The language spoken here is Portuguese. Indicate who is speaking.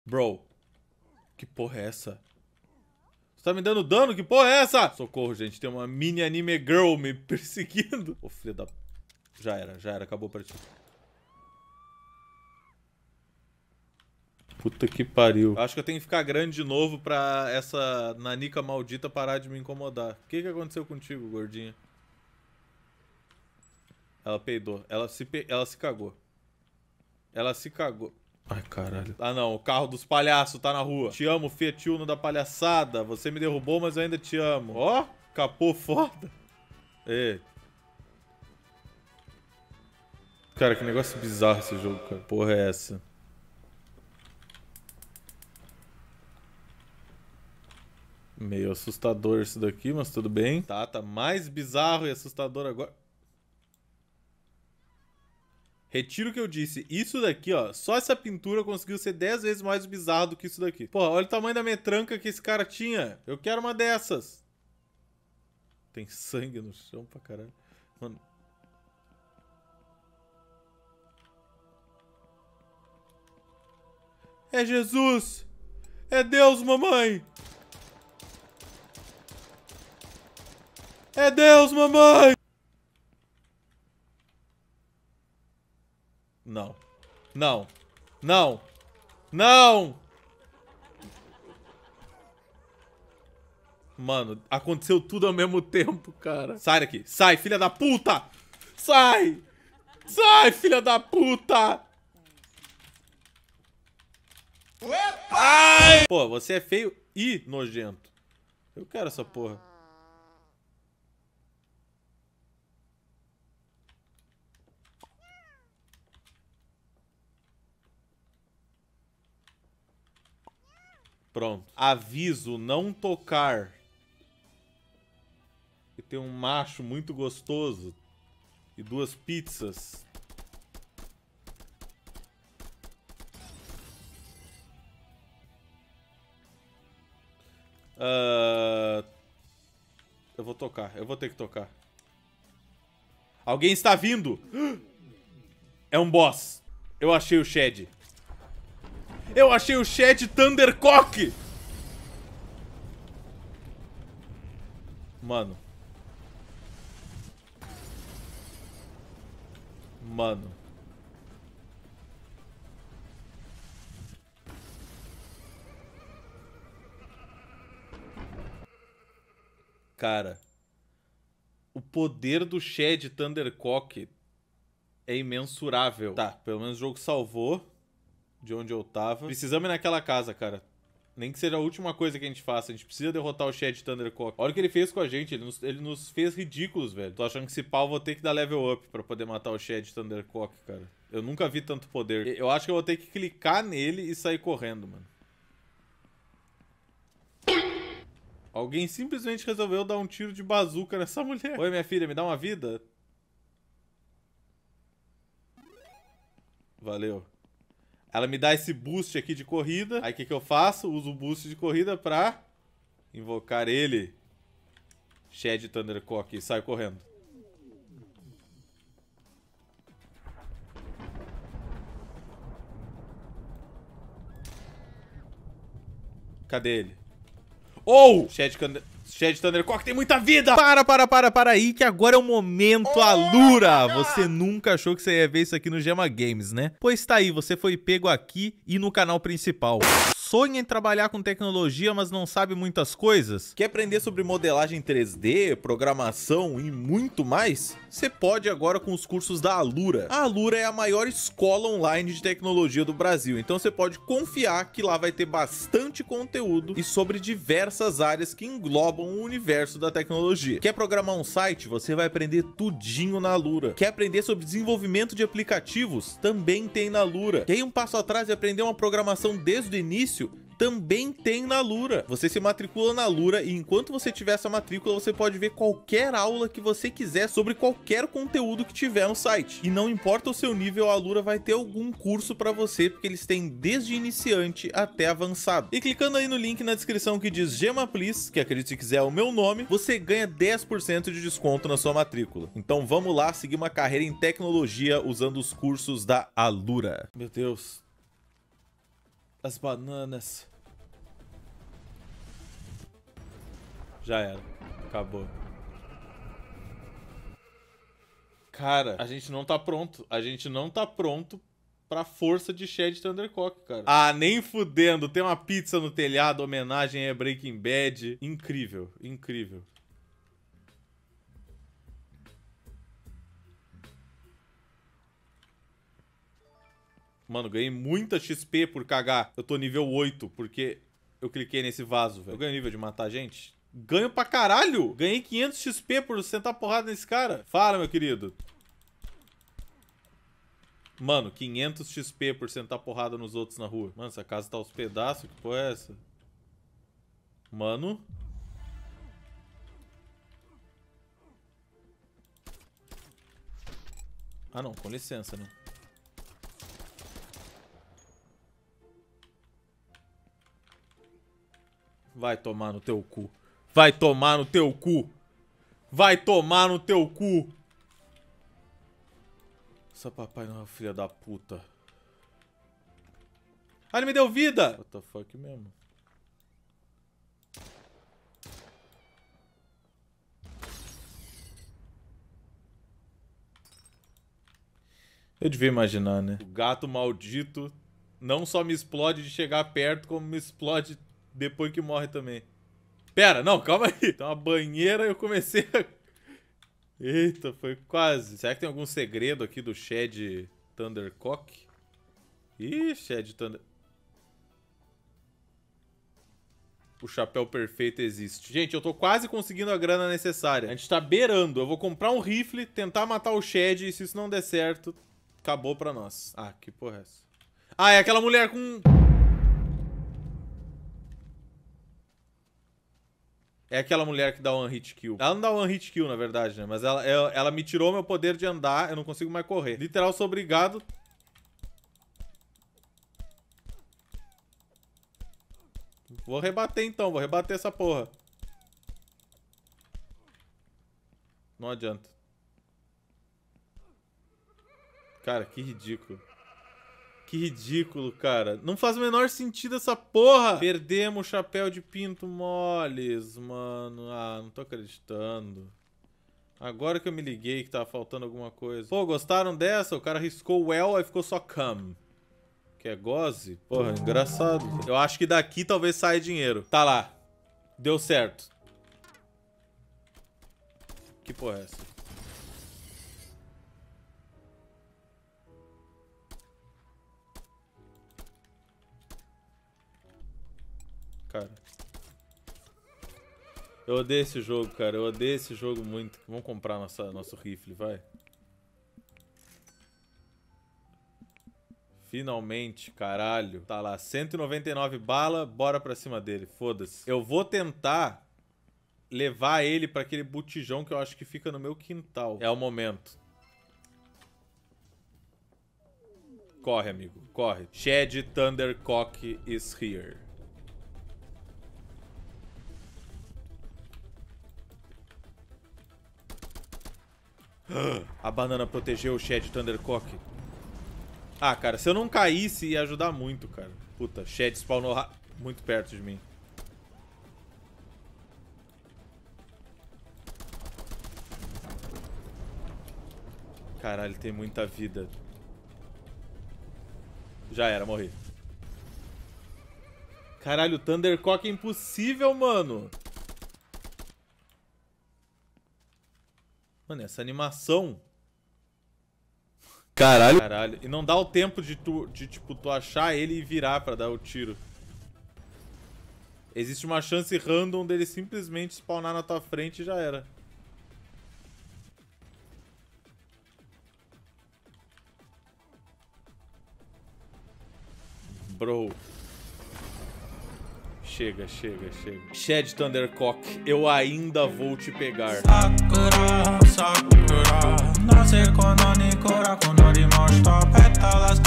Speaker 1: Bro. Que porra é essa? Você tá me dando dano? Que porra é essa? Socorro, gente. Tem uma mini anime girl me perseguindo. Ô, filha da... Já era. Acabou pra ti. Puta que pariu. Acho que eu tenho que ficar grande de novo pra essa nanica maldita parar de me incomodar. O que aconteceu contigo, gordinha? Ela peidou. Ela se cagou. Ela se cagou. Ai, caralho. Ah, não. O carro dos palhaços tá na rua. Te amo, Fiat Uno da palhaçada. Você me derrubou, mas eu ainda te amo. Ó, capô foda. Ei. Cara, que negócio bizarro esse jogo, cara. Porra é essa? Meio assustador isso daqui, mas tudo bem. Tá mais bizarro e assustador agora. Retiro o que eu disse. Isso daqui, ó, só essa pintura conseguiu ser 10 vezes mais bizarro do que isso daqui. Pô, olha o tamanho da metranca que esse cara tinha. Eu quero uma dessas. Tem sangue no chão pra caralho. Mano. É Jesus! É Deus, mamãe! É Deus, mamãe! Não. Não. Não. Não! Mano, aconteceu tudo ao mesmo tempo, cara. Sai daqui. Sai, filha da puta! Sai! Sai, filha da puta! Ai! Pô, você é feio e nojento. Eu quero essa porra. Pronto. Aviso, não tocar. E tem um macho muito gostoso. E 2 pizzas. Eu vou tocar. Eu vou ter que tocar. Alguém está vindo. É um boss. Eu achei o Shed. Eu achei o Shed Thundercock. Mano. Mano. Cara. O poder do Shed Thundercock é imensurável. Tá, pelo menos o jogo salvou de onde eu tava. Precisamos ir naquela casa, cara. Nem que seja a última coisa que a gente faça. A gente precisa derrotar o Shed Thundercock. Olha o que ele fez com a gente. Ele nos fez ridículos, velho. Tô achando que esse pau eu vou ter que dar level up pra poder matar o Shed Thundercock, cara. Eu nunca vi tanto poder. Eu acho que eu vou ter que clicar nele e sair correndo, mano. Alguém simplesmente resolveu dar um tiro de bazuca nessa mulher. Oi, minha filha, me dá uma vida? Valeu. Ela me dá esse boost aqui de corrida. Aí o que eu faço? Uso o boost de corrida pra invocar ele. Shed Thundercock e saio correndo. Cadê ele? Oh! Shed Thundercock tem muita vida!
Speaker 2: Para aí, que agora é o momento Alura! Você nunca achou que você ia ver isso aqui no Gema Games, né? Pois tá aí, você foi pego aqui e no canal principal. Sonha em trabalhar com tecnologia, mas não sabe muitas coisas? Quer aprender sobre modelagem 3D, programação e muito mais? Você pode agora com os cursos da Alura. A Alura é a maior escola online de tecnologia do Brasil, então você pode confiar que lá vai ter bastante conteúdo e sobre diversas áreas que englobam o universo da tecnologia. Quer programar um site? Você vai aprender tudinho na Alura. Quer aprender sobre desenvolvimento de aplicativos? Também tem na Alura. Quer ir um passo atrás e aprender uma programação desde o início? Também tem na Alura. Você se matricula na Alura e enquanto você tiver essa matrícula, você pode ver qualquer aula que você quiser sobre qualquer conteúdo que tiver no site. E não importa o seu nível, a Alura vai ter algum curso para você, porque eles têm desde iniciante até avançado. E clicando aí no link na descrição que diz Gema Please, que acredite se quiser é o meu nome, você ganha 10% de desconto na sua matrícula. Então vamos lá seguir uma carreira em tecnologia usando os cursos da Alura.
Speaker 1: Meu Deus. As bananas. Já era. Acabou. Cara, a gente não tá pronto. A gente não tá pronto pra força de Shed Thundercock, cara. Ah, nem fudendo. Tem uma pizza no telhado, homenagem a Breaking Bad. Incrível, incrível. Mano, ganhei muita XP por cagar. Eu tô nível 8, porque eu cliquei nesse vaso, velho. Eu ganho nível de matar gente? Ganho pra caralho! Ganhei 500 XP por sentar porrada nesse cara. Fala, meu querido. Mano, 500 XP por sentar porrada nos outros na rua. Mano, essa casa tá aos pedaços. Que porra é essa? Mano. Ah, não. Com licença, né? Vai tomar no teu cu. Vai tomar no teu cu. Vai tomar no teu cu. Essa Papai Noel, filha da puta. Ah, ele me deu vida. What the fuck mesmo. Eu devia imaginar, né? O gato maldito não só me explode de chegar perto, como me explode depois que morre também. Pera, não, calma aí. Tem uma banheira e eu comecei a... Eita, foi quase. Será que tem algum segredo aqui do Shed Thundercock? Ih, Shed Thunder... O chapéu perfeito existe. Gente, eu tô quase conseguindo a grana necessária. A gente tá beirando. Eu vou comprar um rifle, tentar matar o Shed, e se isso não der certo, acabou pra nós. Ah, que porra é essa? Ah, é aquela mulher com... É aquela mulher que dá one hit kill. Ela não dá one hit kill, na verdade, né? Mas ela me tirou meu poder de andar, eu não consigo mais correr. Literal, sou obrigado... Vou rebater então, vou rebater essa porra. Não adianta. Cara, que ridículo. Que ridículo, cara. Não faz o menor sentido essa porra. Perdemos o chapéu de pinto moles, mano. Ah, não tô acreditando. Agora que eu me liguei que tava faltando alguma coisa. Pô, gostaram dessa? O cara riscou o well, aí ficou só come. Que é goze? Porra, engraçado. Eu acho que daqui talvez saia dinheiro. Tá lá. Deu certo. Que porra é essa? Cara. Eu odeio esse jogo, cara. Eu odeio esse jogo muito. Vamos comprar nosso rifle, vai. Finalmente, caralho. Tá lá, 199 bala, bora pra cima dele, foda-se. Eu vou tentar levar ele pra aquele botijão que eu acho que fica no meu quintal. É o momento. Corre, amigo, corre. Shed Thundercock is here. A banana protegeu o Shed Thundercock. Ah, cara, se eu não caísse, ia ajudar muito, cara. Puta, Shed spawnou muito perto de mim. Caralho, tem muita vida. Já era, morri. Caralho, o Thundercock é impossível, mano. Mano, essa animação... Caralho. Caralho. E não dá o tempo de tipo, tu achar ele e virar pra dar o tiro. Existe uma chance random dele simplesmente spawnar na tua frente e já era. Bro. Chega, chega, chega. Shed Thundercock, eu ainda vou te pegar. Sakura, Sakura, nasce com a Nikora, com a Pétalas